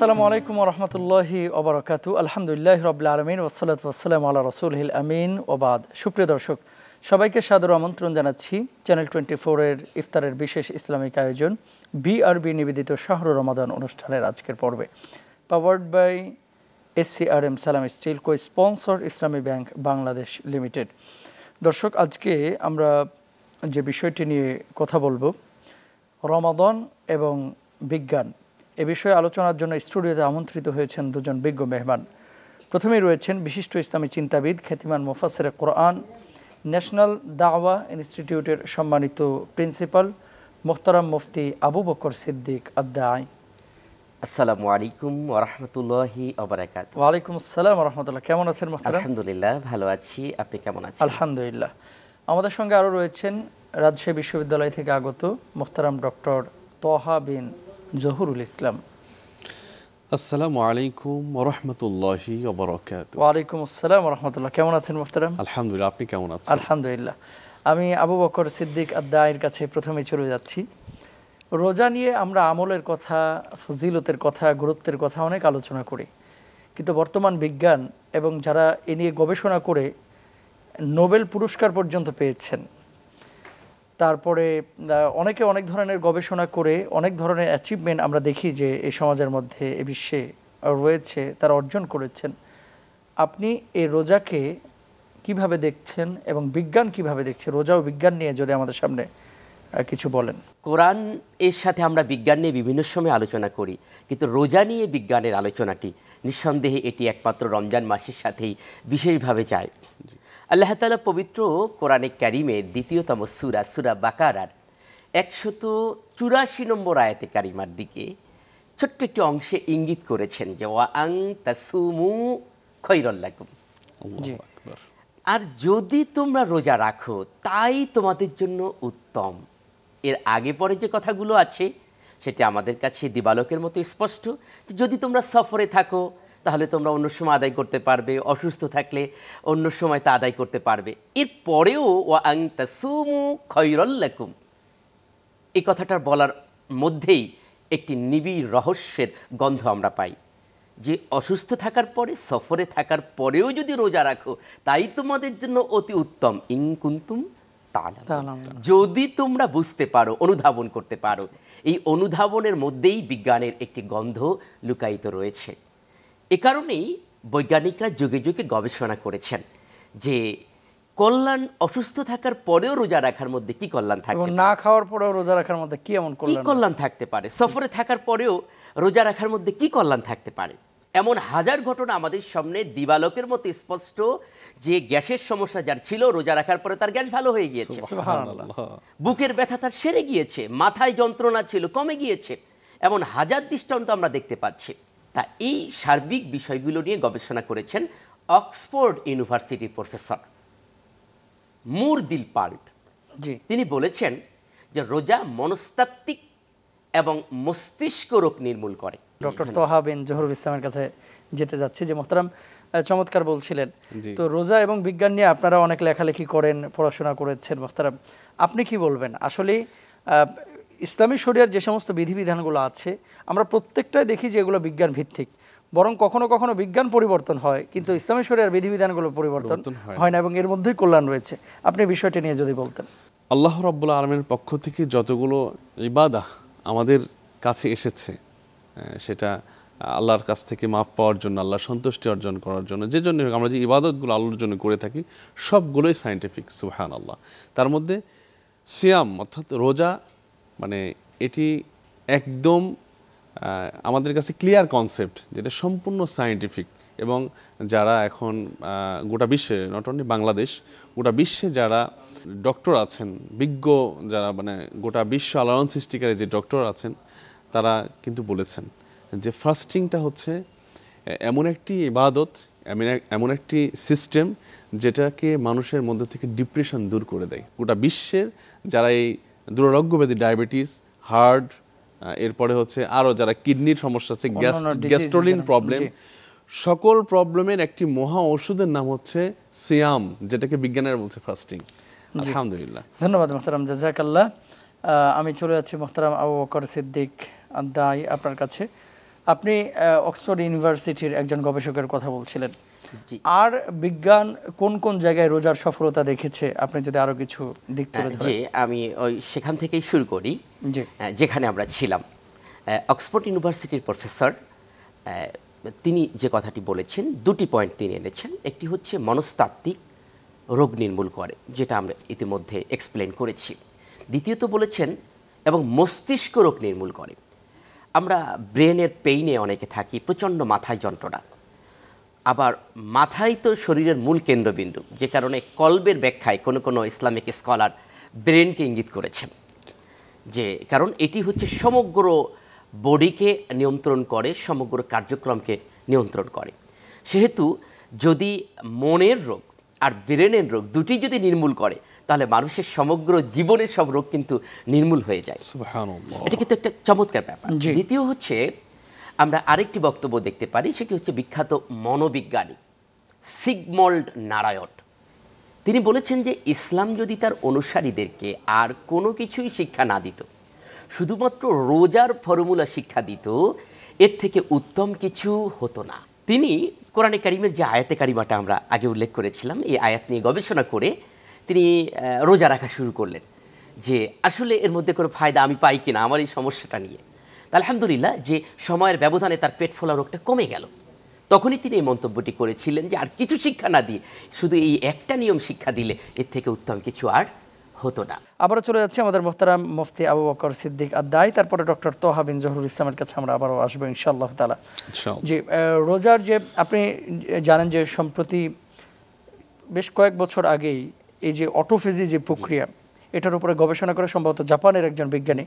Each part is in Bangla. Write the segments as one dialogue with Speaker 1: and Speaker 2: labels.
Speaker 1: আসসালামু আলাইকুম ওয়া রাহমাতুল্লাহি ওয়া বারাকাতুহু। আলহামদুলিল্লাহি রাব্বিল আলামিন ওয়াস সালাতু ওয়াস সালামু আলা রাসূলিল আমিন ওয়া বাদ। সুপ্রিয় দর্শক, সবাইকে সাদর আমন্ত্রণ জানাচ্ছি চ্যানেল 24 এর ইফতারের বিশেষ ইসলামিক আয়োজন বিআরবি নিবেদিত শাহরু রমাদান অনুষ্ঠানের আজকের পর্বে, powered by SCRM Salam Steel, co sponsor Islami Bank Bangladesh Limited. দর্শক, আজকে আমরা যে বিষয়টি নিয়ে কথা বলবো, রমাদান এবং বিজ্ঞান, এ বিষয়ে আলোচনার জন্য স্টুডিওতে আমন্ত্রিত হয়েছেন দুজন বিজ্ঞ মেহমান। প্রথমেই রয়েছেন বিশিষ্ট ইসলামী চিন্তাবিদ, খ্যাতিমান মুফাসসিরে কোরআন, ন্যাশনাল দাওয়া ইনস্টিটিউটের সম্মানিত প্রিন্সিপাল মোহতারাম মুফতি আবু বকর সিদ্দিক আদ-দাঈ।
Speaker 2: আসসালামু আলাইকুম ওয়া রাহমাতুল্লাহি ওয়া বারাকাতুহু।
Speaker 1: ওয়া আলাইকুম আসসালাম ওয়া রাহমাতুল্লাহ। কেমন আছেন মোহতারাম?
Speaker 2: আলহামদুলিল্লাহ, ভালো আছি। আপনি কেমন আছেন?
Speaker 1: আলহামদুলিল্লাহ। আমাদের সঙ্গে আরও রয়েছেন রাজশাহী বিশ্ববিদ্যালয় থেকে আগত মোহতারাম ডক্টর তহা বিন জহুরুল ইসলাম।
Speaker 3: আসসালামু আলাইকুম ওয়া রাহমাতুল্লাহি ওয়া বারাকাতুহু।
Speaker 1: ওয়া আলাইকুম আসসালাম ওয়া রাহমাতুল্লাহ। কেমন আছেন মোহতারাম?
Speaker 3: আলহামদুলিল্লাহ, আপনি কেমন আছেন?
Speaker 1: আলহামদুলিল্লাহ। আমি আবু বকর সিদ্দিক আদ-দাঈর কাছে প্রথমে চলে যাচ্ছি। রোজা নিয়ে আমরা আমলের কথা, ফজিলতের কথা, গুরুত্বের কথা অনেক আলোচনা করি, কিন্তু বর্তমান বিজ্ঞান এবং যারা এ নিয়ে গবেষণা করে নোবেল পুরস্কার পর্যন্ত পেয়েছেন, তারপরে অনেকে অনেক ধরনের গবেষণা করে অনেক ধরনের অ্যাচিভমেন্ট আমরা দেখি যে এই সমাজের মধ্যে, এ বিশ্বে রয়েছে, তারা অর্জন করেছেন। আপনি এই রোজাকে কিভাবে দেখছেন এবং বিজ্ঞান কিভাবে দেখছে? রোজা ও বিজ্ঞান নিয়ে যদি আমাদের সামনে কিছু বলেন।
Speaker 2: কোরআন এর সাথে আমরা বিজ্ঞান নিয়ে বিভিন্ন সময় আলোচনা করি, কিন্তু রোজা নিয়ে বিজ্ঞানের আলোচনাটি নিঃসন্দেহে এটি একমাত্র রমজান মাসের সাথেই বিশেষভাবে যায়। আল্লাহ তাআলা পবিত্র কোরআনে কারিমের দ্বিতীয়তম সূরা, সূরা বাকারার 184 নম্বর আয়াতে কারিমার দিকে ছোট্ট একটি অংশে ইঙ্গিত করেছেন যে ওয়া আন তাসুমু খায়রুল লাকুম। আর যদি তোমরা রোজা রাখো তাই তোমাদের জন্য উত্তম। এর আগে পরে যে কথাগুলো আছে সেটা আমাদের কাছে দিবালোকের মতো স্পষ্ট। যদি তোমরা সফরে থাকো তাহলে তোমরা অন্য সময় আদায় করতে পারবে, অসুস্থ থাকলে অন্য সময় তা আদায় করতে পারবে। এরপরেও ওয়া আন তাসুমু খায়রুল লাকুম, এই কথাটার বলার মধ্যেই একটি নিবিড় রহস্যের গন্ধ আমরা পাই, যে অসুস্থ থাকার পরে, সফরে থাকার পরেও যদি রোজা রাখো তাই তোমাদের জন্য অতি উত্তম। ইন কুনতুম তা'লামুন, যদি তোমরা বুঝতে পারো, অনুধাবন করতে পারো। এই অনুধাবনের মধ্যেই বিজ্ঞানের একটি গন্ধ লুকায়িত রয়েছে। এ কারণেই বৈজ্ঞানিকরা যুগে যুগে গবেষণা করেছেন যে কল্যাণ, অসুস্থ থাকার পরেও রোজা রাখার মধ্যে কি কল্যাণ থাকতে পারে,
Speaker 1: না খাওয়ার পরেও রোজা রাখার মধ্যে কি এমন
Speaker 2: কল্যাণ থাকতে পারে, সফরে থাকার পরেও রোজা রাখার মধ্যে কি কল্যাণ থাকতে পারে। এমন হাজার ঘটনা আমাদের সামনে দিবালোকের মতো স্পষ্ট, যে গ্যাসের সমস্যা যার ছিল, রোজা রাখার পরে তার গ্যাস ভালো হয়ে গিয়েছে, বুকের ব্যথা তার সেরে গিয়েছে, মাথায় যন্ত্রণা ছিল কমে গিয়েছে। এমন হাজার দৃষ্টান্ত আমরা দেখতে পাচ্ছি। তা এই সার্বিক বিষয়গুলো নিয়ে গবেষণা করেছেন অক্সফোর্ড ইউনিভার্সিটির প্রফেসর মুর দিলপাল্ট। তিনি বলেছেন যে রোজা মনস্তাত্ত্বিক এবং মস্তিষ্ক রোগ নির্মূল করে।
Speaker 1: ডক্টর তহা বিন জহুরুল ইসলামের কাছে যেতে যাচ্ছি, যে মোহতারাম চমৎকার বলছিলেন। তো রোজা এবং বিজ্ঞান নিয়ে আপনারা অনেক লেখালেখি করেন, পড়াশোনা করেছেন। মোহতারাম, আপনি কি বলবেন? আসলে ইসলামী শরিয়ার যে সমস্ত বিধিবিধানগুলো আছে, আমরা প্রত্যেকটাই দেখি যে এগুলো বিজ্ঞান ভিত্তিক, বরং কখনো কখনো বিজ্ঞান পরিবর্তন হয়, কিন্তু ইসলামী শরিয়ার বিধিবিধানগুলো পরিবর্তন হয় না, এবং এর মধ্যেই কল্যাণ রয়েছে। আপনি বিষয়টি নিয়ে যদি বলতেন।
Speaker 3: আল্লাহ রাব্বুল আলামিনের পক্ষ থেকে যতগুলো ইবাদত আমাদের কাছে এসেছে, সেটা আল্লাহর কাছ থেকে মাফ পাওয়ার জন্য, আল্লাহর সন্তুষ্টি অর্জন করার জন্য, যে জন্য আমরা যে ইবাদতগুলো আল্লাহর জন্য করে থাকি, সবগুলোই সায়েন্টিফিক, সুবহানাল্লাহ। তার মধ্যে সিয়াম অর্থাৎ রোজা, মানে এটি একদম আমাদের কাছে ক্লিয়ার কনসেপ্ট, যেটা সম্পূর্ণ সায়েন্টিফিক। এবং যারা এখন গোটা বিশ্বে, নট অনলি বাংলাদেশ, গোটা বিশ্বে যারা ডক্টর আছেন, বিজ্ঞ যারা, মানে গোটা বিশ্ব আলোড়ন সৃষ্টিকারী যে ডক্টর আছেন, তারা কিন্তু বলেছেন যে ফাস্টিংটা হচ্ছে এমন একটি ইবাদত, এমন একটি সিস্টেম যেটাকে মানুষের মধ্যে থেকে ডিপ্রেশন দূর করে দেয়। গোটা বিশ্বের যারা এই দুরারোগ্য ব্যাধি, ডায়াবেটিস, হার্ট, এরপরে হচ্ছে আরও যারা কিডনির সমস্যা আছে, গ্যাস্ট্রোলিন প্রবলেম, সকল প্রবলেমের একটি মহা ঔষধের নাম হচ্ছে সিয়াম, যেটাকে বিজ্ঞানের বলছে ফাস্টিং। আলহামদুলিল্লাহ,
Speaker 1: ধন্যবাদ মোহতারাম, জাযাকাল্লাহ। আমি চলে যাচ্ছি মোহতারাম আবু বকর সিদ্দিক আদ-দাঈ আপনার কাছে। আপনি অক্সফোর্ড ইউনিভার্সিটির একজন গবেষকের কথা বলছিলেন,
Speaker 2: জি।
Speaker 1: আর বিজ্ঞান কোন কোন জায়গায় রোজার সফলতা দেখেছে, আপনি যদি আরো কিছু দিক তুলে ধরেন।
Speaker 2: যে আমি ওই সেখান থেকেই শুরু করি,
Speaker 1: জি
Speaker 2: যেখানে আমরা ছিলাম। অক্সফোর্ড ইউনিভার্সিটির প্রফেসর তিনি যে কথাটি বলেছেন, দুটি পয়েন্ট তিনি এনেছেন। একটি হচ্ছে মনস্তাত্ত্বিক রোগ নির্মূল করে, যেটা আমরা ইতিমধ্যে এক্সপ্লেন করেছি। দ্বিতীয়ত বলেছেন এবং মস্তিষ্ক রোগ নির্মূল করে। আমরা ব্রেনের পেইনে অনেকে থাকি, প্রচণ্ড মাথায় যন্ত্রণা, আবার মাথাই তো শরীরের মূল কেন্দ্রবিন্দু, যে কারণে কলবের ব্যাখ্যায় কোনো কোনো ইসলামিক স্কলার ব্রেনকে ইঙ্গিত করেছেন, যে কারণ এটি হচ্ছে সমগ্র বডিকে নিয়ন্ত্রণ করে, সমগ্র কার্যক্রমকে নিয়ন্ত্রণ করে। সেহেতু যদি মনের রোগ আর ব্রেনের রোগ দুটি যদি নির্মূল করে, তাহলে মানুষের সমগ্র জীবনের সব রোগ কিন্তু নির্মূল হয়ে যায়।
Speaker 3: সুবহানাল্লাহ।
Speaker 2: এটা কিন্তু একটা চমৎকার ব্যাপার।
Speaker 1: জি।
Speaker 2: দ্বিতীয় হচ্ছে আমরা আরেকটি বক্তব্য দেখতে পারি, সেটি হচ্ছে বিখ্যাত মনোবিজ্ঞানী সিগমন্ড নারায়ণ। তিনি বলেছেন যে ইসলাম যদি তার অনুসারীদেরকে আর কোনো কিছুই শিক্ষা না দিত, শুধুমাত্র রোজার ফর্মুলা শিক্ষা দিত, এর থেকে উত্তম কিছু হতো না। তিনি কোরআনে কারিমের যে আয়াতে কারিমাটা আমরা আগে উল্লেখ করেছিলাম, এই আয়াত নিয়ে গবেষণা করে তিনি রোজা রাখা শুরু করলেন, যে আসলে এর মধ্যে কোনো ফায়দা আমি পাই কিনা আমার এই সমস্যাটা নিয়ে। তা আলহামদুলিল্লাহ যে সময়ের ব্যবধানে তার পেট ফোলা রোগটা কমে গেল। তখনই তিনি এই মন্তব্যটি করেছিলেন যে আর কিছু শিক্ষা না দিয়ে শুধু এই একটা নিয়ম শিক্ষা দিলে এর থেকে উত্তম কিছু আর হতো না।
Speaker 1: আবারও চলে যাচ্ছে আমাদের মোহতারাম মুফতি আবু বকর সিদ্দিক আদ-দাঈ, তারপরে ডক্টর তোহা বিন জহুরুল ইসলামের কাছে আমরা আবারও আসবো ইনশাআল্লাহ তাআলা। জি, রোজার যে আপনি জানেন যে সম্প্রতি বেশ কয়েক বছর আগেই এই যে অটোফেজি যে প্রক্রিয়া, এটার উপরে গবেষণা করে সম্ভবত জাপানের একজন বিজ্ঞানী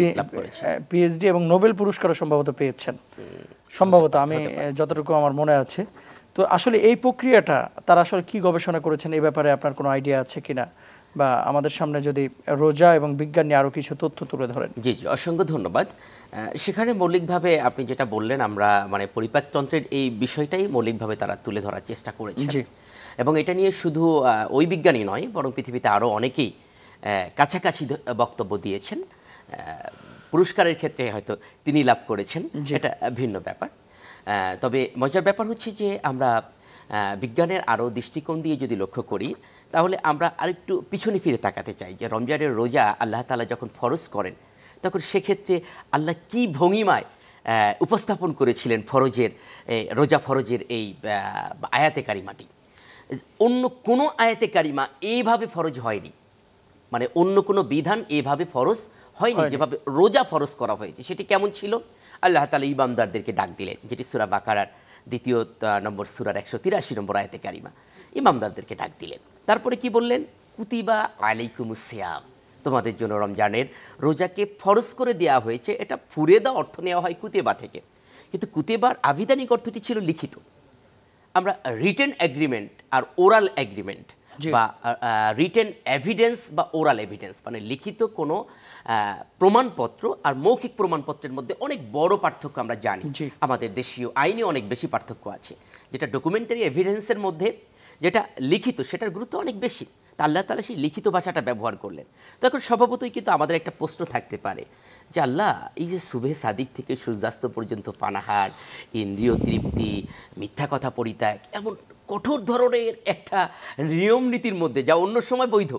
Speaker 1: পিএইচডি এবং নোবেল পুরস্কারও সম্ভবত পেয়েছেন, সম্ভবত, আমি যতটুকু আমার মনে আছে। তো আসলে এই প্রক্রিয়াটা তারা আসলে কি গবেষণা করেছেন, এই ব্যাপারে আপনার কোনো আইডিয়া আছে কিনা, বা আমাদের সামনে যদি রোজা এবং বিজ্ঞান নিয়ে আরও কিছু তথ্য তুলে ধরেন।
Speaker 2: জি জি, অসংখ্য ধন্যবাদ। সেখানে মৌলিকভাবে আপনি যেটা বললেন, আমরা মানে পরিপাকতন্ত্রের এই বিষয়টাই মৌলিকভাবে তারা তুলে ধরার চেষ্টা করেছে, এবং এটা নিয়ে শুধু ওই বিজ্ঞানী নয়, বরং পৃথিবীতে আরও অনেকেই কাছাকাছি বক্তব্য দিয়েছেন। পুরস্কারের ক্ষেত্রে হয়তো তিনি লাভ করেছেন, এটা ভিন্ন ব্যাপার। তবে মজার ব্যাপার হচ্ছে যে আমরা বিজ্ঞানের আরও দৃষ্টিকোণ দিয়ে যদি লক্ষ্য করি, তাহলে আমরা আরেকটু পিছনে ফিরে তাকাতে চাই যে রমজানের রোজা আল্লাহ তাআলা যখন ফরজ করেন, তখন সেক্ষেত্রে আল্লাহ কি ভঙ্গিমায় উপস্থাপন করেছিলেন ফরজের, রোজা ফরজের এই আয়াতে কারিমাটি। অন্য কোনো আয়াতে কারিমা এইভাবে ফরজ হয়নি, মানে অন্য কোনো বিধান এভাবে ফরজ হয়নি যেভাবে রোজা ফরজ করা হয়েছে। সেটি কেমন ছিল? আল্লাহ তাআলা ইমামদারদেরকে ডাক দিলেন, যেটি সূরা বাকারার ২ নম্বর সূরার ১৮৩ নম্বর আয়াতে কারিমা। ইমামদারদেরকে ডাক দিলেন, তারপরে কি বললেন? কুতিবা আলাইকুমুস সিয়াম, তোমাদের জন্য রমজানের রোজাকে ফরজ করে দেওয়া হয়েছে। এটা ফুরেদা অর্থ নেওয়া হয় কুতেবা থেকে, কিন্তু কুতেবার আবিধানিক অর্থটি ছিল লিখিত। আমরা রিটেন এগ্রিমেন্ট আর ওরাল এগ্রিমেন্ট বা রিটেন এভিডেন্স বা ওরাল এভিডেন্স, মানে লিখিত কোনো প্রমাণপত্র আর মৌখিক প্রমাণপত্রের মধ্যে অনেক বড় পার্থক্য আমরা জানি। আমাদের দেশীয় আইনে অনেক বেশি পার্থক্য আছে। যেটা ডকুমেন্টারি এভিডেন্সের মধ্যে যেটা লিখিত, সেটার গুরুত্ব অনেক বেশি। তা আল্লাহ তাআলা সেই লিখিত ভাষাটা ব্যবহার করলেন। তখন স্বভাবতই কিন্তু আমাদের একটা প্রশ্ন থাকতে পারে যে আল্লাহ, এই যে সুবহে সাদিক থেকে সূর্যাস্ত পর্যন্ত পানাহার, ইন্দ্রিয় তৃপ্তি, মিথ্যা কথা পরিত্যাগ, এমন কঠোর ধরনের একটা নিয়ম নীতির মধ্যে যা অন্য সময় বৈধ,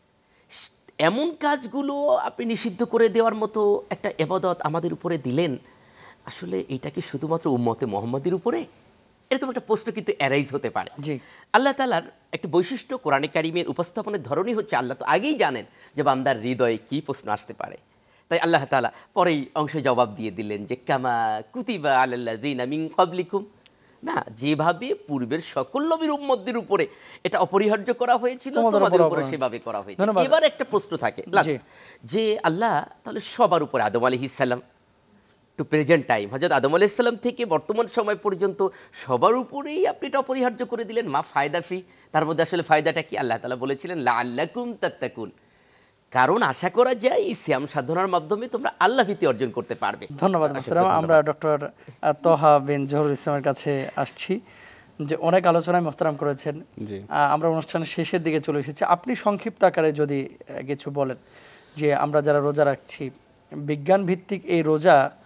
Speaker 2: এমন কাজগুলো আপনি নিষিদ্ধ করে দেওয়ার মতো একটা ইবাদত আমাদের উপরে দিলেন, আসলে এটা কি শুধুমাত্র উম্মতে মুহাম্মাদের উপরে? এরকম একটা প্রশ্ন কিন্তু অ্যারাইজ হতে পারে। আল্লাহ তাআলার একটা বৈশিষ্ট্য কোরআনে কারিমের উপস্থাপনের ধরনই হচ্ছে আল্লাহ তো আগেই জানেন যে বান্দার হৃদয়ে কী প্রশ্ন আসতে পারে। তাই আল্লাহ তাআলা পরেই অংশে জবাব দিয়ে দিলেন যে কামা কুতিবা আলাল্লাযিনা মিন ক্বাবলিকুম, না, যেভাবে পূর্বের সকল নবীর উম্মতদের উপরে এটা অপরিহার্য করা হয়েছিল, তোমাদের উপরে সেভাবে করা হয়েছে। এবার একটা প্রশ্ন থাকে যে আল্লাহ তাহলে সবার উপরে, আদম আলাইহিস সালাম টু প্রেজেন্ট টাইম, হযরত আদম আলাইহিস সালাম থেকে বর্তমান সময় পর্যন্ত সবার উপরেই আপনি এটা অপরিহার্য করে দিলেন। মা ফায়দা ফি, তার মধ্যে আসলে ফায়দাটা কি? আল্লাহ তাআলা বলেছিলেন লাআল্লাকুম তাত্তাকুন, কারণ আশা করা যায় এই সিয়াম সাধনার মাধ্যমে তোমরা আল্লাহ ভীতি অর্জন করতে পারবে।
Speaker 1: ধন্যবাদ মুহতারাম। আমরা ডক্টর তোহা বিন জহুরুল ইসলামের কাছে আসছি, যে অনেক আলোচনায় মুহতারাম করেছেন। আমরা অনুষ্ঠানের শেষের দিকে চলে এসেছি। আপনি সংক্ষিপ্ত আকারে যদি কিছু বলেন যে আমরা যারা রোজা রাখছি, বিজ্ঞান ভিত্তিক এই রোজা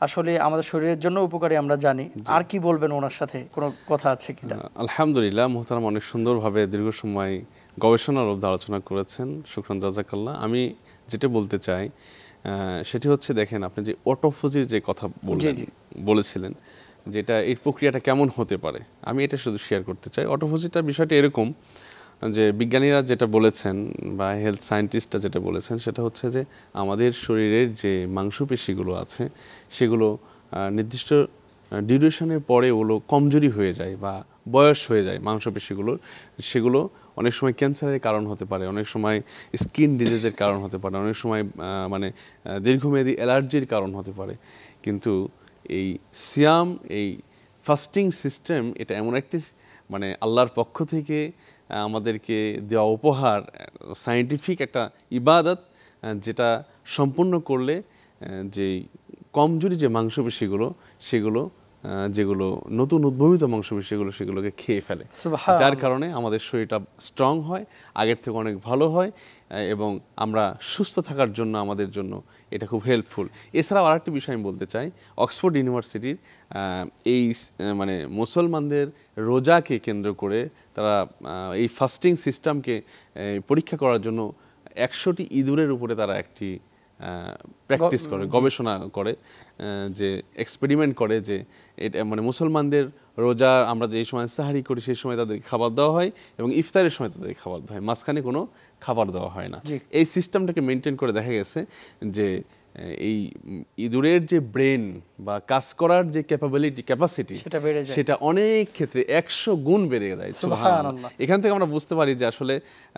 Speaker 1: আসলে আমাদের শরীরের জন্য উপকারী আমরা জানি। আর কি বলবেন, ওনার সাথে কোনো কথা আছে কিনা?
Speaker 3: আলহামদুলিল্লাহ, মোহতারাম অনেক সুন্দরভাবে দীর্ঘ সময় গবেষণার মধ্যে আলোচনা করেছেন, শুকরান জাযাকাল্লাহ। আমি যেটা বলতে চাই সেটি হচ্ছে, দেখেন আপনি যে অটোফেজির যে কথা বলেছিলেন, যেটা এই প্রক্রিয়াটা কেমন হতে পারে, আমি এটা শুধু শেয়ার করতে চাই। অটোফেজিটা বিষয়টা এরকম যে বিজ্ঞানীরা যেটা বলেছেন বা হেলথ সায়েন্টিস্টরা যেটা বলেছেন, সেটা হচ্ছে যে আমাদের শরীরের যে মাংসপেশিগুলো আছে সেগুলো নির্দিষ্ট ডিউরেশনের পরে ওগুলো কমজোরি হয়ে যায় বা বয়স হয়ে যায় মাংসপেশিগুলোর। সেগুলো অনেক সময় ক্যান্সারের কারণ হতে পারে, অনেক সময় স্কিন ডিজিজের কারণ হতে পারে, অনেক সময় মানে দীর্ঘমেয়াদী অ্যালার্জির কারণ হতে পারে। কিন্তু এই সিয়াম, এই ফাস্টিং সিস্টেম, এটা এমন একটি মানে আল্লাহর পক্ষ থেকে আমাদেরকে দেওয়া উপহার, সায়েন্টিফিক একটা ইবাদত, যেটা সম্পূর্ণ করলে যে কমজোরি যে মাংসপেশিগুলো সেগুলো যেগুলো নতুন উদ্ভাবিত মাংসপেশিগুলো সেগুলোকে খেয়ে ফেলে, যার কারণে আমাদের শরীরটা স্ট্রং হয়, আগের থেকে অনেক ভালো হয় এবং আমরা সুস্থ থাকার জন্য আমাদের জন্য এটা খুব হেল্পফুল। এছাড়াও আরেকটি বিষয় আমি বলতে চাই, অক্সফোর্ড ইউনিভার্সিটির এই মানে মুসলমানদের রোজাকে কেন্দ্র করে তারা এই ফাস্টিং সিস্টেমকে পরীক্ষা করার জন্য 100টি ইঁদুরের উপরে তারা একটি প্র্যাকটিস করে, গবেষণা করে, যে এক্সপেরিমেন্ট করে যে এটা মানে মুসলমানদের রোজা আমরা যে সময় সাহারি করি সেই সময় তাদেরকে খাবার দেওয়া হয় এবং ইফতারের সময় তাদেরকে খাবার দেওয়া হয়, মাঝখানে কোনো খাবার দেওয়া হয় না। এই সিস্টেমটাকে মেনটেন করে দেখা গেছে যে এই ইঁদুরের যে ব্রেন বা কাজ করার যে ক্যাপাসিটি সেটা অনেক ক্ষেত্রে 100 গুণ বেড়ে যায়। সুবহানাল্লাহ। এখান থেকে আমরা বুঝতে পারি যে আসলে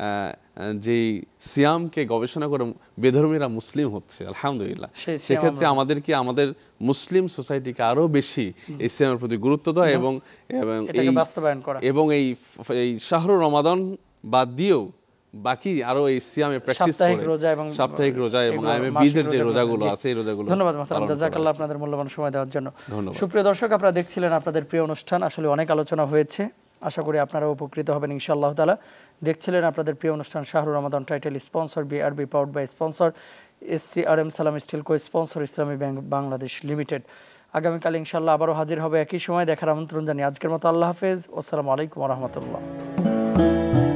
Speaker 3: যেই সিয়ামকে গবেষণা করে বেধর্মীরা মুসলিম হচ্ছে, আলহামদুলিল্লাহ, সেক্ষেত্রে আমাদেরকে আমাদের মুসলিম সোসাইটিকে আরো বেশি এই সিয়ামের প্রতি গুরুত্ব দেওয়া এবং এই শাহরুর রমাদান বাদ দিয়েও বাকি আরো এই সিয়ামে প্র্যাকটিস করে সাপ্তাহিক রোজা এবং আইএমএ বীজের যে রোজাগুলো আছে এই রোজাগুলো।
Speaker 1: ধন্যবাদ মুহতারাম, জাযাকাল্লাহ আপনাদের মূল্যবান সময় দেওয়ার জন্য। সুপ্রিয় দর্শক, আপনারা দেখছিলেন আপনাদের প্রিয় অনুষ্ঠান। আসলে অনেক আলোচনা হয়েছে, আশা করি আপনারা উপকৃত হবেন ইনশাআল্লাহ তাআলা। দেখছিলেন আপনাদের প্রিয় অনুষ্ঠান শাহরুর রমাদান, title sponsor BRB, powered by sponsor SCRM Salam Steel, co sponsor Islami Bank Bangladesh Limited. আগামীকাল ইনশাআল্লাহ আবারও হাজির হবে একই সময়, দেখার আমন্ত্রণ জানিয়ে আজকের মতো আল্লাহ হাফেজ। আসসালামু আলাইকুম ওয়া রাহমাতুল্লাহ।